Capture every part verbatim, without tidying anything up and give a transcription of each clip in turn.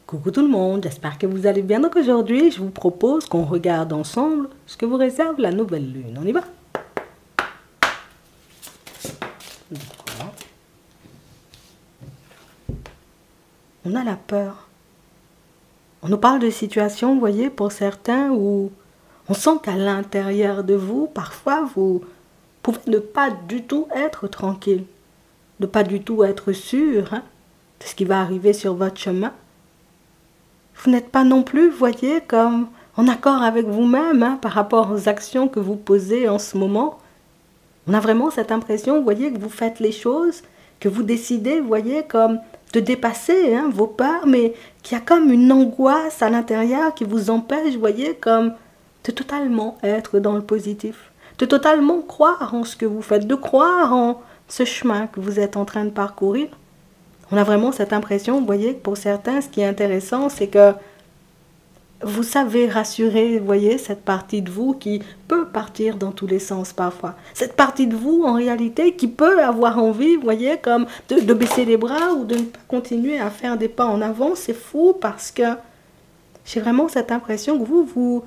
Coucou tout le monde, j'espère que vous allez bien. Donc aujourd'hui, je vous propose qu'on regarde ensemble ce que vous réserve la nouvelle lune. On y va? D'accord. On a la peur. On nous parle de situations, vous voyez, pour certains où on sent qu'à l'intérieur de vous, parfois, vous pouvez ne pas du tout être tranquille, ne pas du tout être sûr hein, de ce qui va arriver sur votre chemin. Vous n'êtes pas non plus, voyez, comme en accord avec vous-même hein, par rapport aux actions que vous posez en ce moment. On a vraiment cette impression, vous voyez, que vous faites les choses, que vous décidez, vous voyez, comme de dépasser hein, vos peurs, mais qu'il y a comme une angoisse à l'intérieur qui vous empêche, vous voyez, comme de totalement être dans le positif, de totalement croire en ce que vous faites, de croire en ce chemin que vous êtes en train de parcourir. On a vraiment cette impression, vous voyez, que pour certains, ce qui est intéressant, c'est que vous savez rassurer, vous voyez, cette partie de vous qui peut partir dans tous les sens parfois. Cette partie de vous, en réalité, qui peut avoir envie, vous voyez, comme de, de baisser les bras ou de ne pas continuer à faire des pas en avant. C'est fou parce que j'ai vraiment cette impression que vous, vous,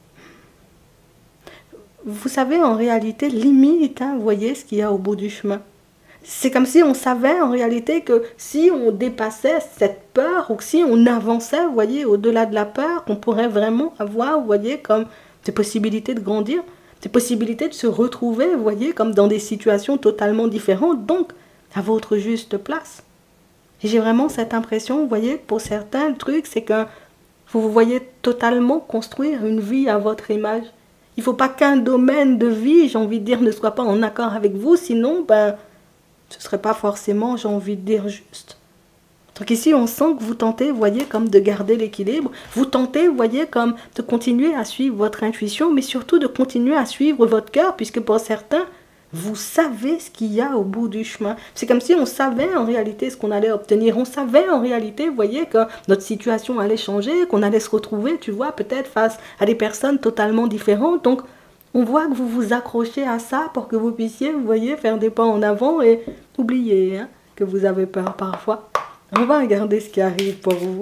vous savez en réalité limite, hein, vous voyez, ce qu'il y a au bout du chemin. C'est comme si on savait en réalité que si on dépassait cette peur ou que si on avançait, vous voyez, au-delà de la peur, qu'on pourrait vraiment avoir, vous voyez, comme des possibilités de grandir, des possibilités de se retrouver, vous voyez, comme dans des situations totalement différentes, donc à votre juste place. Et j'ai vraiment cette impression, vous voyez, pour certains, le truc, c'est que vous vous voyez totalement construire une vie à votre image. Il ne faut pas qu'un domaine de vie, j'ai envie de dire, ne soit pas en accord avec vous, sinon, ben... ce ne serait pas forcément, j'ai envie de dire, juste. Donc ici, on sent que vous tentez, vous voyez, comme de garder l'équilibre. Vous tentez, vous voyez, comme de continuer à suivre votre intuition, mais surtout de continuer à suivre votre cœur, puisque pour certains, vous savez ce qu'il y a au bout du chemin. C'est comme si on savait en réalité ce qu'on allait obtenir. On savait en réalité, vous voyez, que notre situation allait changer, qu'on allait se retrouver, tu vois, peut-être face à des personnes totalement différentes. Donc, on voit que vous vous accrochez à ça pour que vous puissiez, vous voyez, faire des pas en avant et oublier hein, que vous avez peur parfois. On va regarder ce qui arrive pour vous.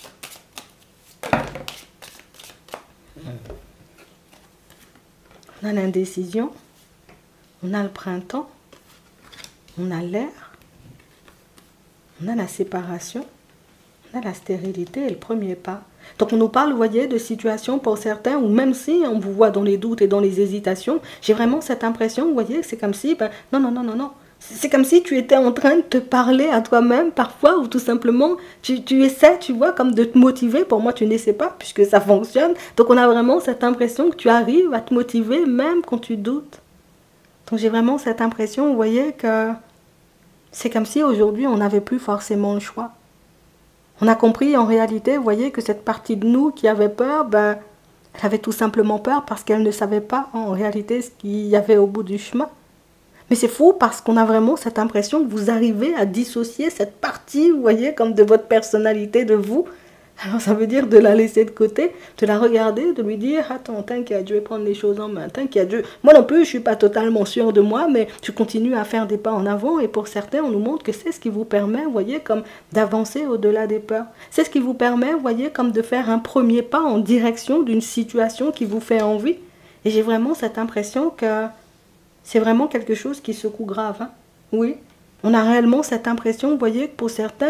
On a l'indécision, on a le printemps, on a l'air, on a la séparation, on a la stérilité et le premier pas. Donc on nous parle, vous voyez, de situations pour certains où même si on vous voit dans les doutes et dans les hésitations, j'ai vraiment cette impression, vous voyez, c'est comme si, ben, non, non, non, non, non. C'est comme si tu étais en train de te parler à toi-même parfois ou tout simplement, tu, tu essaies, tu vois, comme de te motiver. Pour moi, tu n'essaies pas puisque ça fonctionne. Donc on a vraiment cette impression que tu arrives à te motiver même quand tu doutes. Donc j'ai vraiment cette impression, vous voyez, que c'est comme si aujourd'hui on n'avait plus forcément le choix. On a compris en réalité, vous voyez, que cette partie de nous qui avait peur, ben, elle avait tout simplement peur parce qu'elle ne savait pas en réalité ce qu'il y avait au bout du chemin. Mais c'est fou parce qu'on a vraiment cette impression que vous arrivez à dissocier cette partie, vous voyez, comme de votre personnalité, de vous. Alors ça veut dire de la laisser de côté, de la regarder, de lui dire « Attends, t'inquiète, je vais prendre les choses en main, t'inquiète. Je... Moi non plus, je ne suis pas totalement sûre de moi, mais tu continues à faire des pas en avant. » Et pour certains, on nous montre que c'est ce qui vous permet, vous voyez, comme d'avancer au-delà des peurs. C'est ce qui vous permet, vous voyez, comme de faire un premier pas en direction d'une situation qui vous fait envie. Et j'ai vraiment cette impression que c'est vraiment quelque chose qui secoue grave. Hein? Oui, on a réellement cette impression, vous voyez, que pour certains...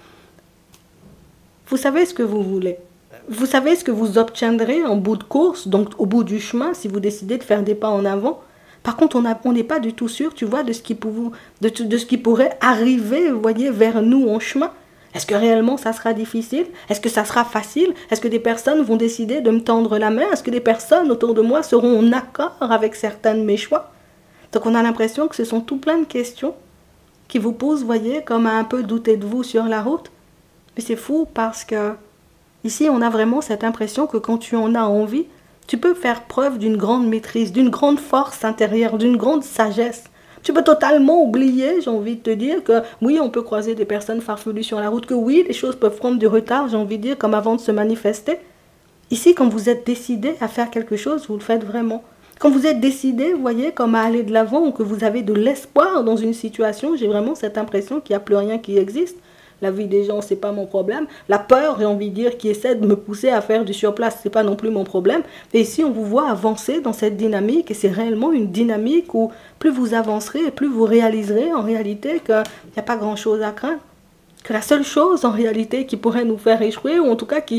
Vous savez ce que vous voulez. Vous savez ce que vous obtiendrez en bout de course, donc au bout du chemin, si vous décidez de faire des pas en avant. Par contre, on n'est pas du tout sûr, tu vois, de ce, qui pour, de, de ce qui pourrait arriver, vous voyez, vers nous en chemin. Est-ce que réellement ça sera difficile? Est-ce que ça sera facile? Est-ce que des personnes vont décider de me tendre la main? Est-ce que des personnes autour de moi seront en accord avec certains de mes choix? Donc on a l'impression que ce sont tout plein de questions qui vous posent, vous voyez, comme à un peu douter de vous sur la route. Mais c'est fou parce que ici, on a vraiment cette impression que quand tu en as envie, tu peux faire preuve d'une grande maîtrise, d'une grande force intérieure, d'une grande sagesse. Tu peux totalement oublier, j'ai envie de te dire, que oui, on peut croiser des personnes farfelues sur la route, que oui, les choses peuvent prendre du retard, j'ai envie de dire, comme avant de se manifester. Ici, quand vous êtes décidé à faire quelque chose, vous le faites vraiment. Quand vous êtes décidé, vous voyez, comme à aller de l'avant ou que vous avez de l'espoir dans une situation, j'ai vraiment cette impression qu'il n'y a plus rien qui existe. la vie des gens, c'est pas mon problème. La peur, j'ai envie de dire, qui essaie de me pousser à faire du surplace, c'est pas non plus mon problème. Et ici, on vous voit avancer dans cette dynamique, et c'est réellement une dynamique où plus vous avancerez, plus vous réaliserez en réalité qu'il n'y a pas grand-chose à craindre. Que la seule chose en réalité qui pourrait nous faire échouer, ou en tout cas qui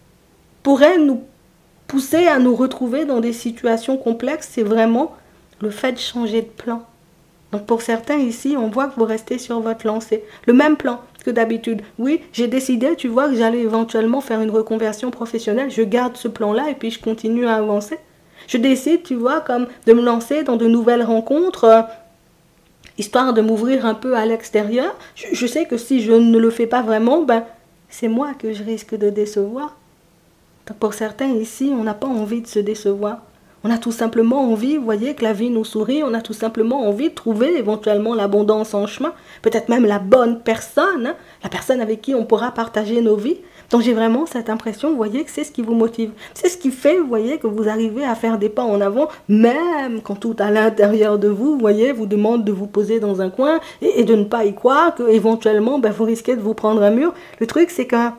pourrait nous pousser à nous retrouver dans des situations complexes, c'est vraiment le fait de changer de plan. Donc pour certains ici, on voit que vous restez sur votre lancée. Le même plan que d'habitude. Oui, j'ai décidé, tu vois, que j'allais éventuellement faire une reconversion professionnelle. Je garde ce plan-là et puis je continue à avancer. Je décide, tu vois, comme de me lancer dans de nouvelles rencontres, euh, histoire de m'ouvrir un peu à l'extérieur. Je, je sais que si je ne le fais pas vraiment, ben, c'est moi que je risque de décevoir. Donc pour certains ici, on n'a pas envie de se décevoir. On a tout simplement envie, vous voyez, que la vie nous sourit. On a tout simplement envie de trouver éventuellement l'abondance en chemin. Peut-être même la bonne personne, hein, la personne avec qui on pourra partager nos vies. Donc j'ai vraiment cette impression, vous voyez, que c'est ce qui vous motive. C'est ce qui fait, vous voyez, que vous arrivez à faire des pas en avant, même quand tout à l'intérieur de vous, vous voyez, vous demande de vous poser dans un coin et, et de ne pas y croire, qu'éventuellement, ben, vous risquez de vous prendre un mur. Le truc, c'est que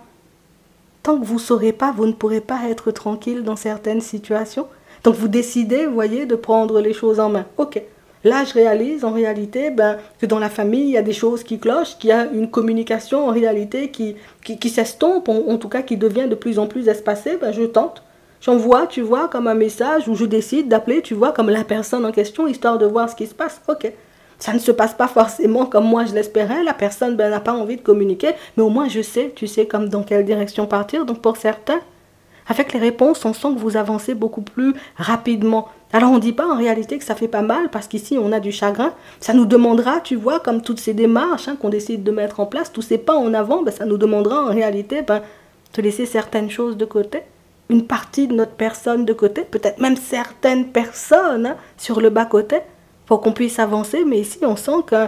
tant que vous ne saurez pas, vous ne pourrez pas être tranquille dans certaines situations. Donc vous décidez, vous voyez, de prendre les choses en main. Ok, là je réalise en réalité ben, que dans la famille, il y a des choses qui clochent, qu'il y a une communication en réalité qui, qui, qui s'estompe, en, en tout cas qui devient de plus en plus espacée. Ben, je tente, j'envoie, tu vois, comme un message où je décide d'appeler, tu vois, comme la personne en question, histoire de voir ce qui se passe. Ok, ça ne se passe pas forcément comme moi je l'espérais, la personne ben, n'a pas envie de communiquer, mais au moins je sais, tu sais, comme dans quelle direction partir. Donc pour certains, avec les réponses, on sent que vous avancez beaucoup plus rapidement. Alors on ne dit pas en réalité que ça fait pas mal, parce qu'ici on a du chagrin. Ça nous demandera, tu vois, comme toutes ces démarches hein, qu'on décide de mettre en place, tous ces pas en avant, ben, ça nous demandera en réalité ben, de laisser certaines choses de côté, une partie de notre personne de côté, peut-être même certaines personnes hein, sur le bas-côté, pour qu'on puisse avancer. Mais ici on sent que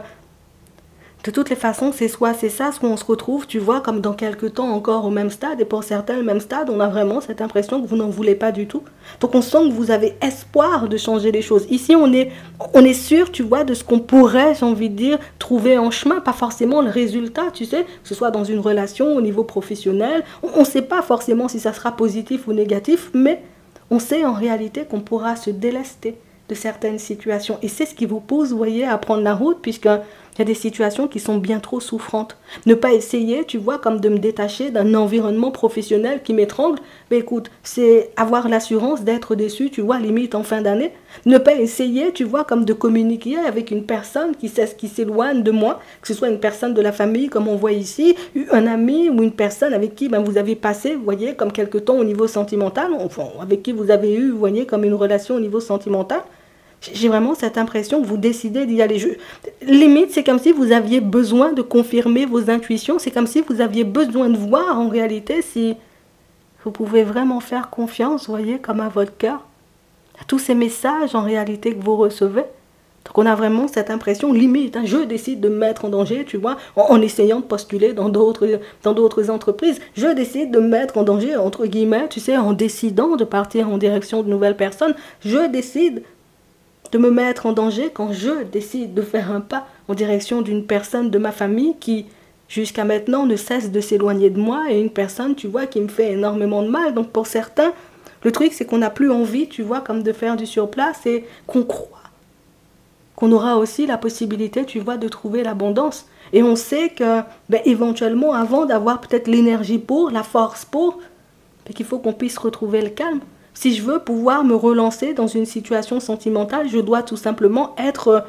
de toutes les façons, c'est soit c'est ça, soit on se retrouve, tu vois, comme dans quelques temps encore au même stade. Et pour certains, le même stade, on a vraiment cette impression que vous n'en voulez pas du tout. Donc on sent que vous avez espoir de changer les choses. Ici, on est, on est sûr, tu vois, de ce qu'on pourrait, j'ai envie de dire, trouver en chemin. Pas forcément le résultat, tu sais, que ce soit dans une relation, au niveau professionnel. On ne sait pas forcément si ça sera positif ou négatif, mais on sait en réalité qu'on pourra se délester de certaines situations. Et c'est ce qui vous pousse, vous voyez, à prendre la route, puisque il y a des situations qui sont bien trop souffrantes. Ne pas essayer, tu vois, comme de me détacher d'un environnement professionnel qui m'étrangle. Mais écoute, c'est avoir l'assurance d'être déçu, tu vois, limite en fin d'année. Ne pas essayer, tu vois, comme de communiquer avec une personne qui, qui s'éloigne de moi, que ce soit une personne de la famille, comme on voit ici, un ami ou une personne avec qui ben, vous avez passé, vous voyez, comme quelque temps au niveau sentimental, enfin, avec qui vous avez eu, vous voyez, comme une relation au niveau sentimental. J'ai vraiment cette impression que vous décidez d'y aller. Je... Limite, c'est comme si vous aviez besoin de confirmer vos intuitions. C'est comme si vous aviez besoin de voir en réalité si vous pouvez vraiment faire confiance, vous voyez, comme à votre cœur, à tous ces messages en réalité que vous recevez. Donc on a vraiment cette impression limite. Hein, je décide de me mettre en danger, tu vois, en, en essayant de postuler dans d'autres dans d'autres entreprises. Je décide de me mettre en danger, entre guillemets, tu sais, en décidant de partir en direction de nouvelles personnes. Je décide de me mettre en danger quand je décide de faire un pas en direction d'une personne de ma famille qui, jusqu'à maintenant, ne cesse de s'éloigner de moi, et une personne, tu vois, qui me fait énormément de mal. Donc pour certains, le truc, c'est qu'on n'a plus envie, tu vois, comme de faire du surplace, et qu'on croit qu'on aura aussi la possibilité, tu vois, de trouver l'abondance. Et on sait que, ben, éventuellement, avant d'avoir peut-être l'énergie pour, la force pour, ben, qu'il faut qu'on puisse retrouver le calme. Si je veux pouvoir me relancer dans une situation sentimentale, je dois tout simplement être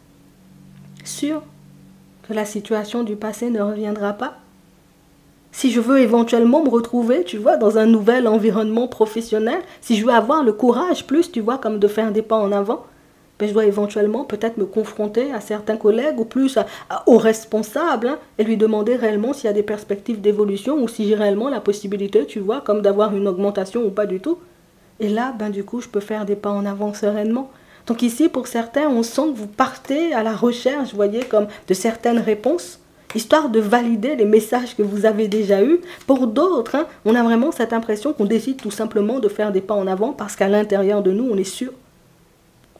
sûr que la situation du passé ne reviendra pas. Si je veux éventuellement me retrouver, tu vois, dans un nouvel environnement professionnel, si je veux avoir le courage plus, tu vois, comme de faire des pas en avant, ben je dois éventuellement peut-être me confronter à certains collègues ou plus à, à, aux responsables hein, et lui demander réellement s'il y a des perspectives d'évolution ou si j'ai réellement la possibilité, tu vois, comme d'avoir une augmentation ou pas du tout. Et là, ben, du coup, je peux faire des pas en avant sereinement. Donc ici, pour certains, on sent que vous partez à la recherche, vous voyez, comme de certaines réponses, histoire de valider les messages que vous avez déjà eus. Pour d'autres, hein, on a vraiment cette impression qu'on décide tout simplement de faire des pas en avant parce qu'à l'intérieur de nous, on est sûr.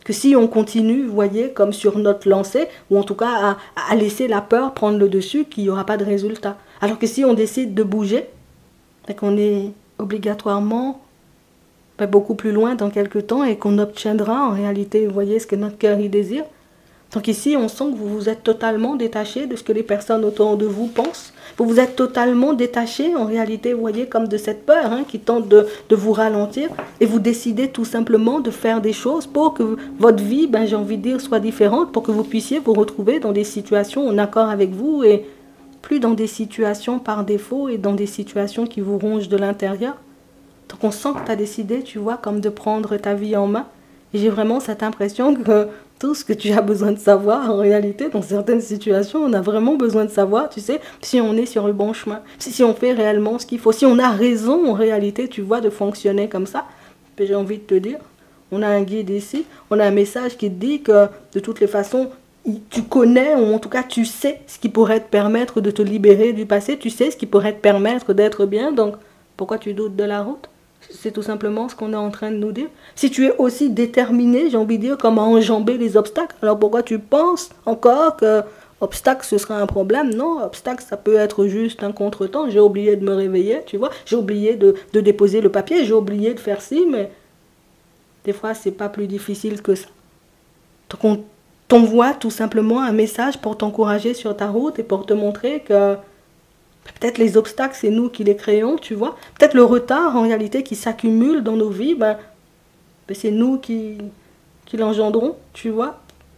que si on continue, vous voyez, comme sur notre lancée, ou en tout cas à, à laisser la peur prendre le dessus, qu'il n'y aura pas de résultat. Alors que si on décide de bouger, et qu'on est obligatoirement ben, beaucoup plus loin dans quelques temps et qu'on obtiendra en réalité, vous voyez, ce que notre cœur y désire. Donc ici, on sent que vous vous êtes totalement détaché de ce que les personnes autour de vous pensent. Vous vous êtes totalement détaché, en réalité, vous voyez, comme de cette peur hein, qui tente de, de vous ralentir. Et vous décidez tout simplement de faire des choses pour que votre vie, ben, j'ai envie de dire, soit différente, pour que vous puissiez vous retrouver dans des situations en accord avec vous et plus dans des situations par défaut et dans des situations qui vous rongent de l'intérieur. Donc on sent que tu as décidé, tu vois, comme de prendre ta vie en main. Et j'ai vraiment cette impression que tout ce que tu as besoin de savoir, en réalité, dans certaines situations, on a vraiment besoin de savoir, tu sais, si on est sur le bon chemin, si, si on fait réellement ce qu'il faut, si on a raison, en réalité, tu vois, de fonctionner comme ça. Puis j'ai envie de te dire, on a un guide ici, on a un message qui te dit que, de toutes les façons, tu connais, ou en tout cas, tu sais ce qui pourrait te permettre de te libérer du passé, tu sais ce qui pourrait te permettre d'être bien, donc pourquoi tu doutes de la route ? C'est tout simplement ce qu'on est en train de nous dire. Si tu es aussi déterminé, j'ai envie de dire, comme à enjamber les obstacles, alors pourquoi tu penses encore que obstacle, ce sera un problème? Non, obstacle, ça peut être juste un contretemps. J'ai oublié de me réveiller, tu vois. J'ai oublié de, de déposer le papier, j'ai oublié de faire ci, mais des fois, c'est pas plus difficile que ça. Donc, on t'envoie tout simplement un message pour t'encourager sur ta route et pour te montrer que peut-être les obstacles, c'est nous qui les créons, tu vois. Peut-être le retard, en réalité, qui s'accumule dans nos vies, ben, ben c'est nous qui, qui l'engendrons, tu vois.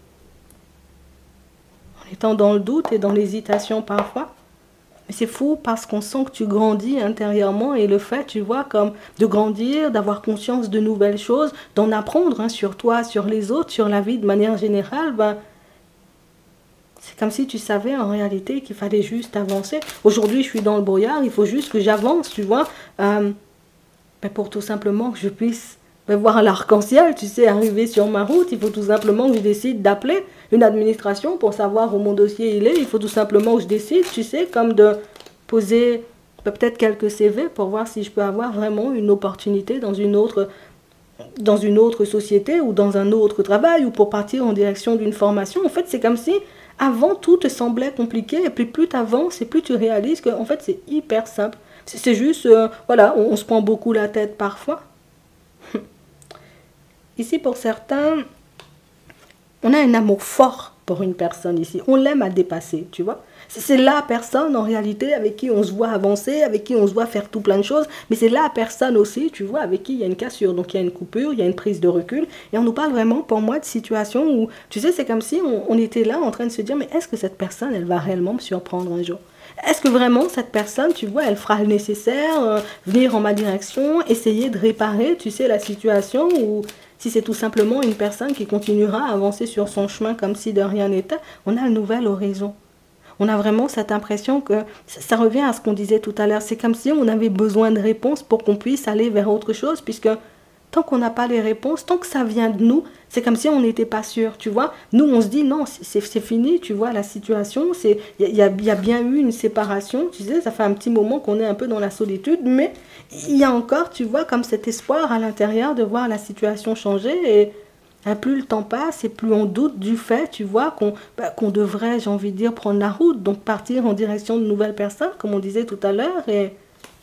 En étant dans le doute et dans l'hésitation parfois. Mais c'est fou parce qu'on sent que tu grandis intérieurement et le fait, tu vois, comme de grandir, d'avoir conscience de nouvelles choses, d'en apprendre hein, sur toi, sur les autres, sur la vie de manière générale, ben, c'est comme si tu savais en réalité qu'il fallait juste avancer. Aujourd'hui, je suis dans le brouillard, il faut juste que j'avance, tu vois. Euh, ben pour tout simplement que je puisse ben voir l'arc-en-ciel, tu sais, arriver sur ma route. Il faut tout simplement que je décide d'appeler une administration pour savoir où mon dossier il est. Il faut tout simplement que je décide, tu sais, comme de poser ben peut-être quelques C V pour voir si je peux avoir vraiment une opportunité dans une autre... dans une autre société ou dans un autre travail ou pour partir en direction d'une formation. En fait, c'est comme si avant tout te semblait compliqué et puis plus tu avances et plus tu réalises que en fait c'est hyper simple. C'est juste, euh, voilà, on, on se prend beaucoup la tête parfois. Ici, pour certains, on a un amour fort pour une personne ici. On l'aime à dépasser, tu vois. C'est la personne, en réalité, avec qui on se voit avancer, avec qui on se voit faire tout plein de choses. Mais c'est la personne aussi, tu vois, avec qui il y a une cassure. Donc, il y a une coupure, il y a une prise de recul. Et on nous parle vraiment, pour moi, de situations où, tu sais, c'est comme si on, on était là en train de se dire, mais est-ce que cette personne, elle va réellement me surprendre un jour? Est-ce que vraiment, cette personne, tu vois, elle fera le nécessaire, euh, venir en ma direction, essayer de réparer, tu sais, la situation ou... Si c'est tout simplement une personne qui continuera à avancer sur son chemin comme si de rien n'était, on a un nouvel horizon. On a vraiment cette impression que ça, ça revient à ce qu'on disait tout à l'heure. C'est comme si on avait besoin de réponses pour qu'on puisse aller vers autre chose, puisque tant qu'on n'a pas les réponses, tant que ça vient de nous, c'est comme si on n'était pas sûr, tu vois. Nous, on se dit, non, c'est fini, tu vois, la situation, il y, y, y a bien eu une séparation, tu sais, ça fait un petit moment qu'on est un peu dans la solitude, mais il y a encore, tu vois, comme cet espoir à l'intérieur de voir la situation changer et... plus le temps passe et plus on doute du fait, tu vois, qu'on bah, qu'on devrait, j'ai envie de dire, prendre la route, donc partir en direction de nouvelles personnes, comme on disait tout à l'heure. Et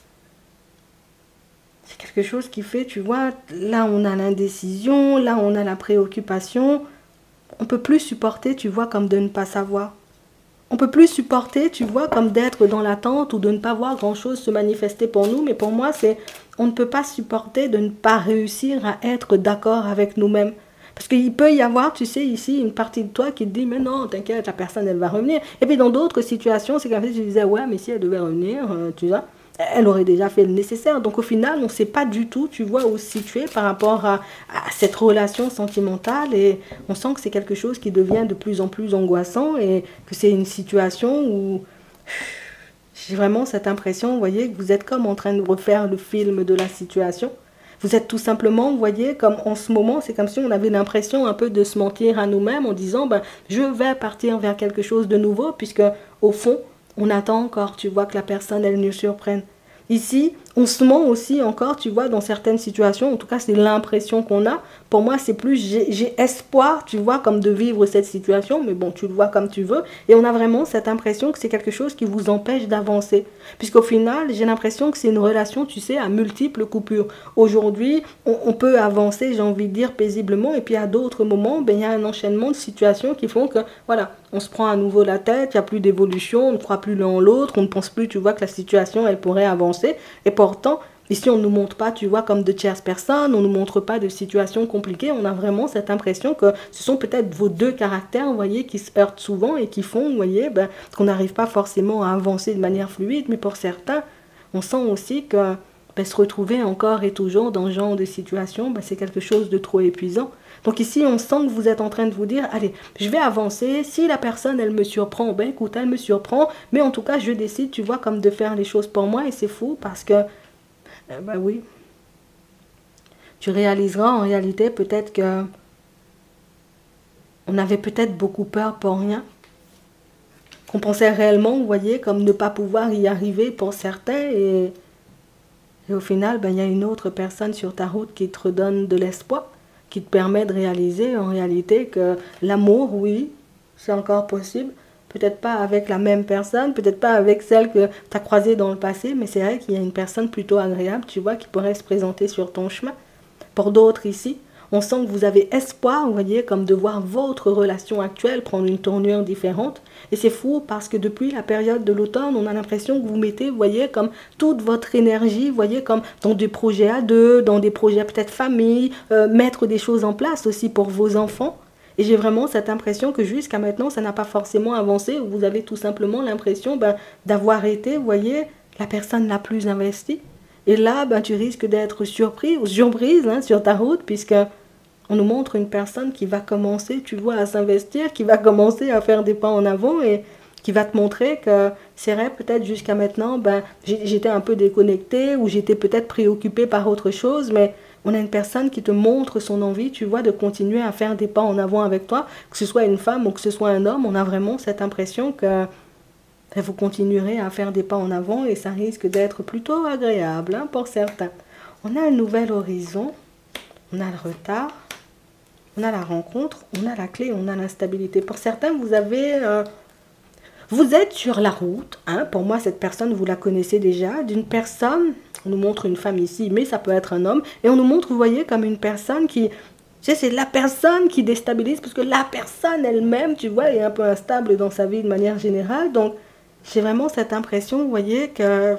c'est quelque chose qui fait, tu vois, là on a l'indécision, là on a la préoccupation. On ne peut plus supporter, tu vois, comme de ne pas savoir. On ne peut plus supporter, tu vois, comme d'être dans l'attente ou de ne pas voir grand-chose se manifester pour nous. Mais pour moi, c'est on ne peut pas supporter de ne pas réussir à être d'accord avec nous-mêmes. Parce qu'il peut y avoir, tu sais, ici, une partie de toi qui te dit, mais non, t'inquiète, la personne, elle va revenir. Et puis dans d'autres situations, c'est comme si tu disais, ouais, mais si elle devait revenir, euh, tu vois, elle aurait déjà fait le nécessaire. Donc au final, on ne sait pas du tout, tu vois, où se situer par rapport à, à cette relation sentimentale. Et on sent que c'est quelque chose qui devient de plus en plus angoissant et que c'est une situation où... J'ai vraiment cette impression, vous voyez, que vous êtes comme en train de refaire le film de la situation. Vous êtes tout simplement, vous voyez, comme en ce moment, c'est comme si on avait l'impression un peu de se mentir à nous-mêmes en disant, ben, je vais partir vers quelque chose de nouveau, puisque au fond, on attend encore, tu vois, que la personne, elle nous surprenne. Ici, on se ment aussi encore, tu vois, dans certaines situations. En tout cas, c'est l'impression qu'on a. Pour moi, c'est plus, j'ai espoir, tu vois, comme de vivre cette situation. Mais bon, tu le vois comme tu veux. Et on a vraiment cette impression que c'est quelque chose qui vous empêche d'avancer. Puisqu'au final, j'ai l'impression que c'est une relation, tu sais, à multiples coupures. Aujourd'hui, on, on peut avancer, j'ai envie de dire, paisiblement. Et puis à d'autres moments, ben, il y a un enchaînement de situations qui font que, voilà, on se prend à nouveau la tête, il n'y a plus d'évolution, on ne croit plus l'un en l'autre, on ne pense plus, tu vois, que la situation, elle pourrait avancer. Et pourtant, ici, on ne nous montre pas, tu vois, comme de tierces personnes, on ne nous montre pas de situations compliquées. On a vraiment cette impression que ce sont peut-être vos deux caractères, vous voyez, qui se heurtent souvent et qui font, vous voyez, ben, qu'on n'arrive pas forcément à avancer de manière fluide. Mais pour certains, on sent aussi que ben, se retrouver encore et toujours dans ce genre de situation, ben, c'est quelque chose de trop épuisant. Donc ici, on sent que vous êtes en train de vous dire, allez, je vais avancer, si la personne, elle me surprend, ben écoute, elle me surprend, mais en tout cas, je décide, tu vois, comme de faire les choses pour moi, et c'est fou parce que, eh ben oui, tu réaliseras en réalité peut-être que on avait peut-être beaucoup peur pour rien, qu'on pensait réellement, vous voyez, comme ne pas pouvoir y arriver pour certains, et, et au final, ben il y a une autre personne sur ta route qui te redonne de l'espoir, qui te permet de réaliser en réalité que l'amour, oui, c'est encore possible. Peut-être pas avec la même personne, peut-être pas avec celle que tu as croisée dans le passé, mais c'est vrai qu'il y a une personne plutôt agréable, tu vois, qui pourrait se présenter sur ton chemin. Pour d'autres ici, on sent que vous avez espoir, vous voyez, comme de voir votre relation actuelle prendre une tournure différente. Et c'est fou parce que depuis la période de l'automne, on a l'impression que vous mettez, vous voyez, comme toute votre énergie, vous voyez, comme dans des projets à deux, dans des projets peut-être famille, euh, mettre des choses en place aussi pour vos enfants. Et j'ai vraiment cette impression que jusqu'à maintenant, ça n'a pas forcément avancé. Vous avez tout simplement l'impression ben, d'avoir été, vous voyez, la personne la plus investie. Et là, ben, tu risques d'être surpris ou surprise hein, sur ta route, puisque on nous montre une personne qui va commencer, tu vois, à s'investir, qui va commencer à faire des pas en avant et qui va te montrer que c'est vrai, peut-être jusqu'à maintenant, ben, j'étais un peu déconnectée ou j'étais peut-être préoccupée par autre chose, mais on a une personne qui te montre son envie, tu vois, de continuer à faire des pas en avant avec toi, que ce soit une femme ou que ce soit un homme, on a vraiment cette impression que vous continuerez à faire des pas en avant et ça risque d'être plutôt agréable hein, pour certains. On a un nouvel horizon, on a le retard, on a la rencontre, on a la clé, on a l'instabilité. Pour certains, vous avez... Euh, vous êtes sur la route. Hein, pour moi, cette personne, vous la connaissez déjà. D'une personne, on nous montre une femme ici, mais ça peut être un homme. Et on nous montre, vous voyez, comme une personne qui... Tu sais, c'est la personne qui déstabilise, parce que la personne elle-même, tu vois, est un peu instable dans sa vie de manière générale. Donc, j'ai vraiment cette impression, vous voyez, que...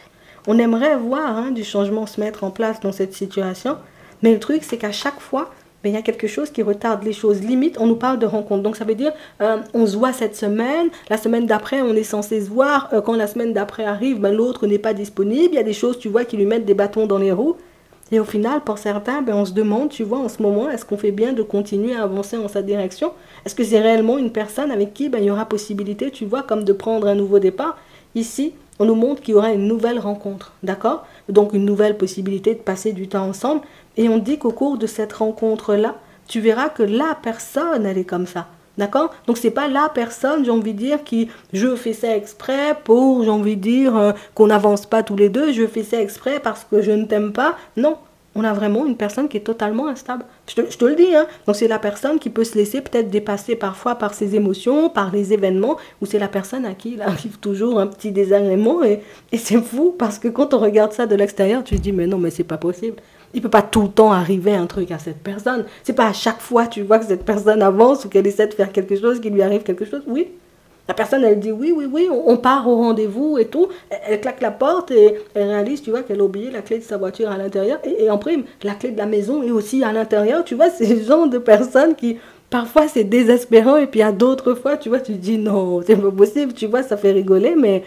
On aimerait voir hein, du changement se mettre en place dans cette situation. Mais le truc, c'est qu'à chaque fois... mais il y a quelque chose qui retarde les choses. Limite, on nous parle de rencontre. Donc, ça veut dire, euh, on se voit cette semaine. La semaine d'après, on est censé se voir. Euh, quand la semaine d'après arrive, ben, l'autre n'est pas disponible. Il y a des choses, tu vois, qui lui mettent des bâtons dans les roues. Et au final, pour certains, ben, on se demande, tu vois, en ce moment, est-ce qu'on fait bien de continuer à avancer en sa direction? Est-ce que c'est réellement une personne avec qui ben, il y aura possibilité, tu vois, comme de prendre un nouveau départ? Ici, on nous montre qu'il y aura une nouvelle rencontre, d'accord? Donc, une nouvelle possibilité de passer du temps ensemble. Et on dit qu'au cours de cette rencontre-là, tu verras que la personne, elle est comme ça. D'accord? Donc, c'est pas la personne, j'ai envie de dire, qui, je fais ça exprès pour, j'ai envie de dire, euh, qu'on n'avance pas tous les deux, je fais ça exprès parce que je ne t'aime pas. Non, on a vraiment une personne qui est totalement instable. Je te, je te le dis, hein. Donc, c'est la personne qui peut se laisser peut-être dépasser parfois par ses émotions, par les événements, ou c'est la personne à qui il arrive toujours un petit désagrément. Et, et c'est fou parce que quand on regarde ça de l'extérieur, tu te dis, mais non, mais c'est pas possible. Il ne peut pas tout le temps arriver un truc à cette personne. C'est pas à chaque fois, tu vois, que cette personne avance ou qu'elle essaie de faire quelque chose, qu'il lui arrive quelque chose. Oui. La personne, elle dit oui, oui, oui, on part au rendez-vous et tout. Elle, elle claque la porte et elle réalise, tu vois, qu'elle a oublié la clé de sa voiture à l'intérieur. Et, et en prime, la clé de la maison est aussi à l'intérieur. Tu vois, c'est le genre de personnes qui, parfois, c'est désespérant. Et puis à d'autres fois, tu vois, tu te dis non, c'est pas possible. Tu vois, ça fait rigoler, mais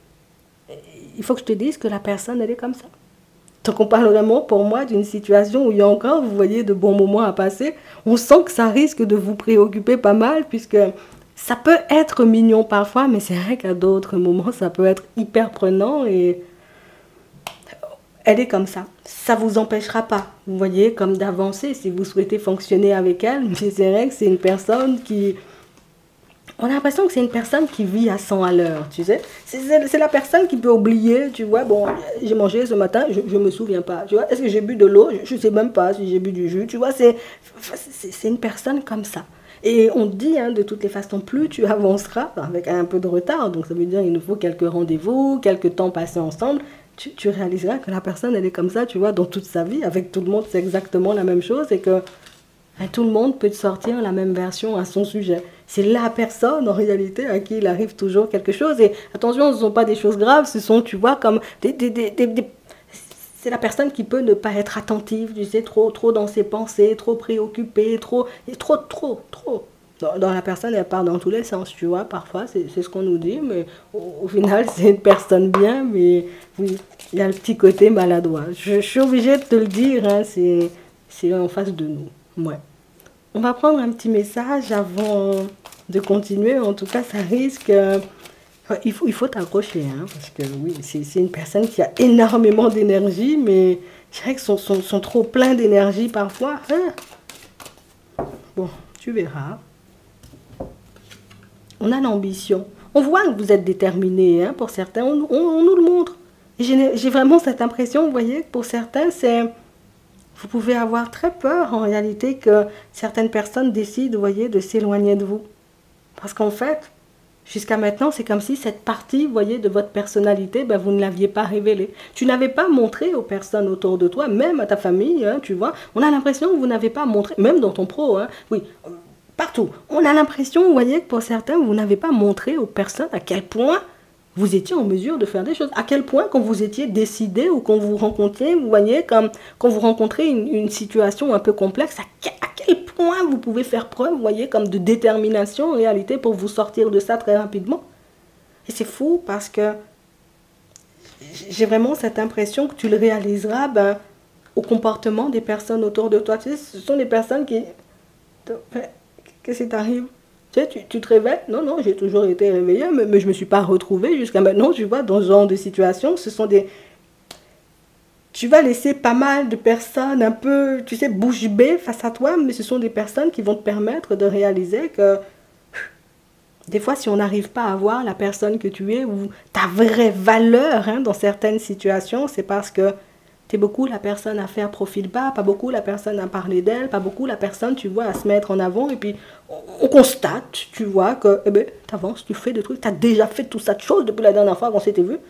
il faut que je te dise que la personne, elle est comme ça. Donc on parle vraiment pour moi d'une situation où il y a encore, vous voyez, de bons moments à passer. On sent que ça risque de vous préoccuper pas mal puisque ça peut être mignon parfois, mais c'est vrai qu'à d'autres moments, ça peut être hyper prenant et elle est comme ça. Ça ne vous empêchera pas, vous voyez, comme d'avancer si vous souhaitez fonctionner avec elle. Mais c'est vrai que c'est une personne qui... On a l'impression que c'est une personne qui vit à cent à l'heure, tu sais. C'est la personne qui peut oublier, tu vois, bon, j'ai mangé ce matin, je ne me souviens pas, tu vois. Est-ce que j'ai bu de l'eau? Je ne sais même pas si j'ai bu du jus, tu vois. C'est une personne comme ça. Et on dit, hein, de toutes les façons, plus tu avanceras, avec un peu de retard, donc ça veut dire qu'il nous faut quelques rendez-vous, quelques temps passés ensemble, tu, tu réaliseras que la personne, elle est comme ça, tu vois, dans toute sa vie. Avec tout le monde, c'est exactement la même chose et que hein, tout le monde peut te sortir la même version à son sujet. C'est la personne, en réalité, à qui il arrive toujours quelque chose. Et attention, ce ne sont pas des choses graves, ce sont, tu vois, comme des... des, des, des, des... C'est la personne qui peut ne pas être attentive, tu sais, trop, trop dans ses pensées, trop préoccupée, trop, et trop, trop, trop. Dans, dans la personne, elle part dans tous les sens, tu vois, parfois, c'est ce qu'on nous dit, mais au, au final, c'est une personne bien, mais oui, il y a le petit côté maladroit. Je, je suis obligée de te le dire, hein, c'est en face de nous, ouais. On va prendre un petit message avant de continuer. En tout cas, ça risque... Euh, il faut il faut t'accrocher, hein, parce que oui, c'est une personne qui a énormément d'énergie, mais je dirais que sont, sont, sont trop pleins d'énergie parfois. Hein. Bon, tu verras. On a l'ambition. On voit que vous êtes déterminé, hein, pour certains, on, on, on nous le montre. J'ai vraiment cette impression, vous voyez, que pour certains, c'est... Vous pouvez avoir très peur, en réalité, que certaines personnes décident, vous voyez, de s'éloigner de vous. Parce qu'en fait, jusqu'à maintenant, c'est comme si cette partie, vous voyez, de votre personnalité, ben, vous ne l'aviez pas révélée. Tu n'avais pas montré aux personnes autour de toi, même à ta famille, hein, tu vois. On a l'impression que vous n'avez pas montré, même dans ton pro, hein, oui, partout. On a l'impression, vous voyez, que pour certains, vous n'avez pas montré aux personnes à quel point vous étiez en mesure de faire des choses. À quel point, quand vous étiez décidé ou quand vous rencontriez, vous voyez, comme quand vous rencontrez une, une situation un peu complexe, à quel, à quel point vous pouvez faire preuve, vous voyez, comme de détermination en réalité pour vous sortir de ça très rapidement. Et c'est fou parce que j'ai vraiment cette impression que tu le réaliseras ben, au comportement des personnes autour de toi. Tu sais, ce sont des personnes qui... Qu'est-ce qui t'arrive ? Tu sais, tu, tu te réveilles? Non, non, j'ai toujours été réveillée, mais, mais je ne me suis pas retrouvée jusqu'à maintenant, tu vois, dans ce genre de situation. Ce sont des... Tu vas laisser pas mal de personnes un peu, tu sais, bouche bée face à toi, mais ce sont des personnes qui vont te permettre de réaliser que des fois, si on n'arrive pas à voir la personne que tu es ou ta vraie valeur hein, dans certaines situations, c'est parce que tu es beaucoup la personne à faire profil bas, pas beaucoup la personne à parler d'elle, pas beaucoup la personne, tu vois, à se mettre en avant. Et puis, on, on constate, tu vois, que eh ben, tu avances, tu fais des trucs, tu as déjà fait tout ça de choses depuis la dernière fois qu'on s'était vu.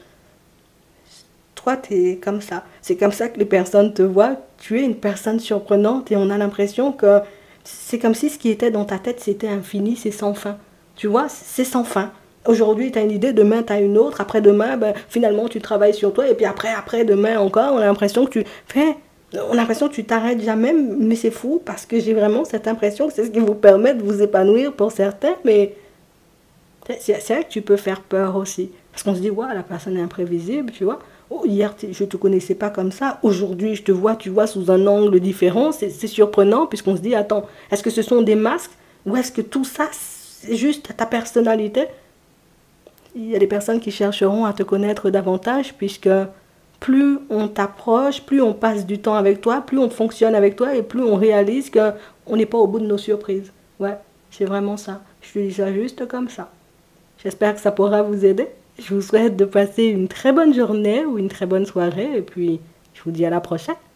Toi, tu es comme ça. C'est comme ça que les personnes te voient. Tu es une personne surprenante et on a l'impression que c'est comme si ce qui était dans ta tête, c'était infini, c'est sans fin. Tu vois, c'est sans fin. Aujourd'hui, tu as une idée, demain, tu as une autre. Après-demain, ben, finalement, tu travailles sur toi. Et puis après, après-demain encore, on a l'impression que tu fais... On a l'impression que tu t'arrêtes jamais. Mais c'est fou parce que j'ai vraiment cette impression que c'est ce qui vous permet de vous épanouir pour certains. Mais c'est vrai que tu peux faire peur aussi. Parce qu'on se dit, ouais, la personne est imprévisible, tu vois. Oh, hier, je ne te connaissais pas comme ça. Aujourd'hui, je te vois, tu vois, sous un angle différent. C'est surprenant puisqu'on se dit, attends, est-ce que ce sont des masques ou est-ce que tout ça, c'est juste ta personnalité? Il y a des personnes qui chercheront à te connaître davantage puisque plus on t'approche, plus on passe du temps avec toi, plus on fonctionne avec toi et plus on réalise qu'on n'est pas au bout de nos surprises. Ouais, c'est vraiment ça. Je te dis ça juste comme ça. J'espère que ça pourra vous aider. Je vous souhaite de passer une très bonne journée ou une très bonne soirée et puis je vous dis à la prochaine.